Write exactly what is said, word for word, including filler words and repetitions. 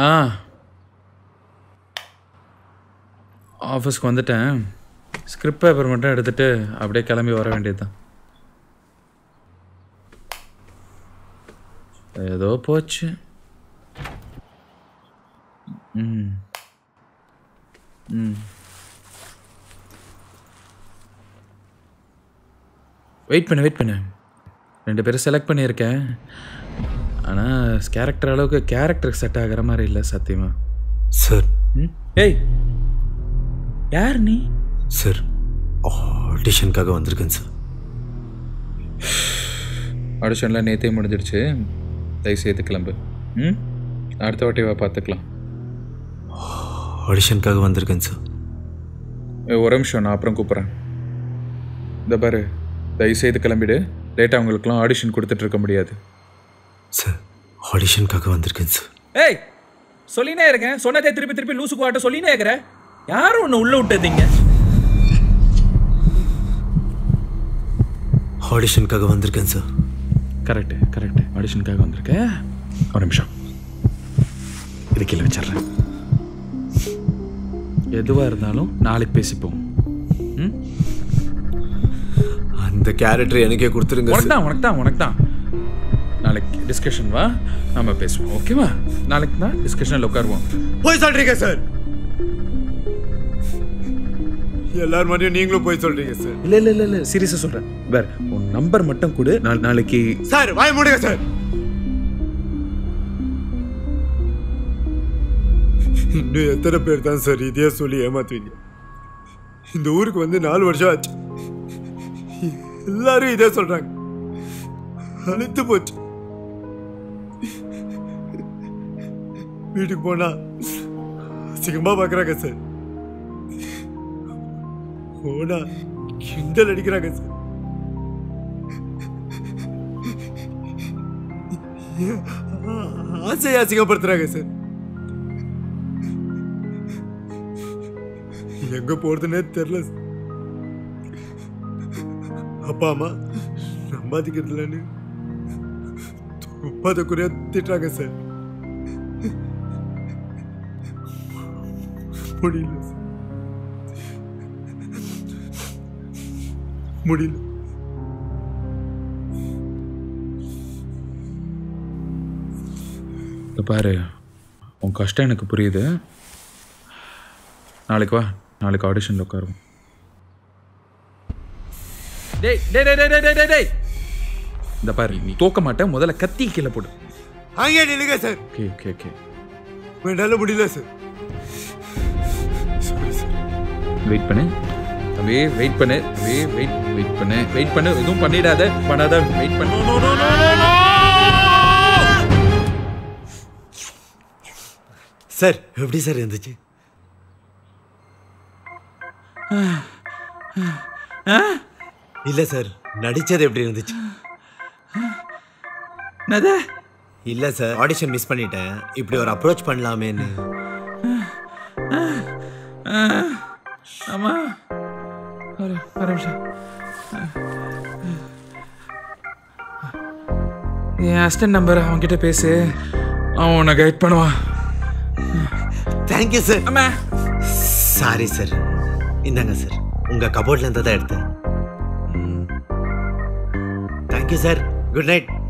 ஆ ஆஃபீஸ்க்கு வந்துட்டேன். Script paper மட்டும் எடுத்துகிட்டு அப்படியே கிளம்பி வர வேண்டியது தான். ஏதோ போச்சு. ம் ம் வெயிட் பண்ணு வெயிட் பண்ணு ரெண்டு பேரும் செலக்ட் பண்ணியிருக்கேன். ஆனால் கேரக்டர் அளவுக்கு கேரக்டருக்கு செட் ஆகிற மாதிரி இல்லை சத்தியமா. சார் ம் ஏய் யார் நீ? சார் ஆடிஷனுக்காக வந்திருக்கேன் சார். ஆடிஷன்லாம் நேற்றே முடிஞ்சிடுச்சு. தயவு செய்து கிளம்பு. ம் அடுத்த வாட்டி வா பார்த்துக்கலாம். ஆடிஷனுக்காக வந்திருக்கேன் சார். ஒரு நிமிஷம் நான் அப்புறம் கூப்பிட்றேன். இந்த பாரு தயவு செய்து கிளம்பிடு. லேட்டாக அவங்களுக்குலாம் ஆடிஷன் கொடுத்துட்டு இருக்க முடியாது. சார் ஆடிஷனுக்காக வந்திருக்கேன் சார். ஏய் சொல்லினே இருக்கேன். சொன்னதே திருப்பி திருப்பி லூசுக்கு வாட்ட சொல்லினே இருக்கிறேன். யாரும் ஒன்று உள்ள விட்டதீங்க. ஆடிஷனுக்காக வந்திருக்கேன் சார். கரெக்டு கரெக்டு ஆடிஷனுக்காக வந்திருக்கேன். ஒரு நிமிஷம் இது கீழே வச்சிட்றேன். எதுவாக இருந்தாலும் நாளைக்கு பேசிப்போம். ம் அந்த கேரக்டர் எனக்கே கொடுத்துருங்க. உனக்கு தான் உனக்கு தான் உனக்கு தான் நாளைக்கு டிஸ்கஷன் வா, நம்ம பேசுவோம். ஓகேவா? நாளைக்கு தான் டிஸ்கஷனில் உட்காருவோம். போய் சொல்றீங்க சார். எல்லாரும் மாதிரியும் நீங்களும் போய் சொல்றீங்க சார். இல்லை இல்லை இல்லை இல்லை சீரியஸாக சொல்கிறேன். வேற உன் நம்பர் மட்டும் கொடு. நாள் நாளைக்கு சார் வாய மூடுங்க சார். இன்னும் எத்தனை பேர் தான் சார் இதே சொல்லி ஏமாத்துவீங்க? இந்த ஊருக்கு வந்து நாலு வருஷம் ஆச்சு. எல்லாரும் இதே சொல்றாங்க. அழுத்து போச்சு. வீட்டுக்கு போனா சிகமா பாக்குறாங்க சார். போனா கிண்டல் அடிக்கிறாங்க சார். ஆசையை அசிங்கப்படுத்துறாங்க சார். எங்க போறதுன்னே தெரியல. அப்பா அம்மா சம்பாதிக்கிறதுலன்னு துப்பாத குறையா திட்டுறாங்க சார். முடியல முடியல. பாரு உன் கஷ்டம் எனக்கு புரியுது. நாளைக்கு வா, நாளைக்கு ஆடிஷனில் உட்காருவோம். டேய் டேய் டேய் டேய் டேய் டேய் இந்த பாரு நீ தோக்க மாட்டேன். முதல்ல கத்தி கீழே போடு. அங்கே நில்லுங்க சார். ஓகே ஓகே ஓகே என்னால முடியல சார். வெயிட் பண்ணு அப்படியே வெயிட் பண்ணு அப்படியே வெயிட் வெயிட் பண்ணு வெயிட் பண்ணு எதுவும் பண்ணிடாத பண்ணாத வெயிட் பண்ணு. சார் எப்படி சார் இருந்துச்சு? இல்ல சார் நடிச்சது எப்படி இருந்துச்சு? இல்ல சார் ஆடிஷன் மிஸ் பண்ணிட்டேன். இப்படி ஒரு அப்ரோச் பண்ணலாமேன்னு. ஆமா ஒரு ஒரு நிமிஷம். என் அசிஸ்டன்ட் நம்பர் அவன்கிட்ட பேசு, அவன் உன்னை கைட் பண்ணுவான். Thank you sir. ஆமா சாரி சார். இந்தாங்க சார், உங்க கபோர்ட்ல இருந்து தான் எடுத்தேன். Thank you sir. Good night.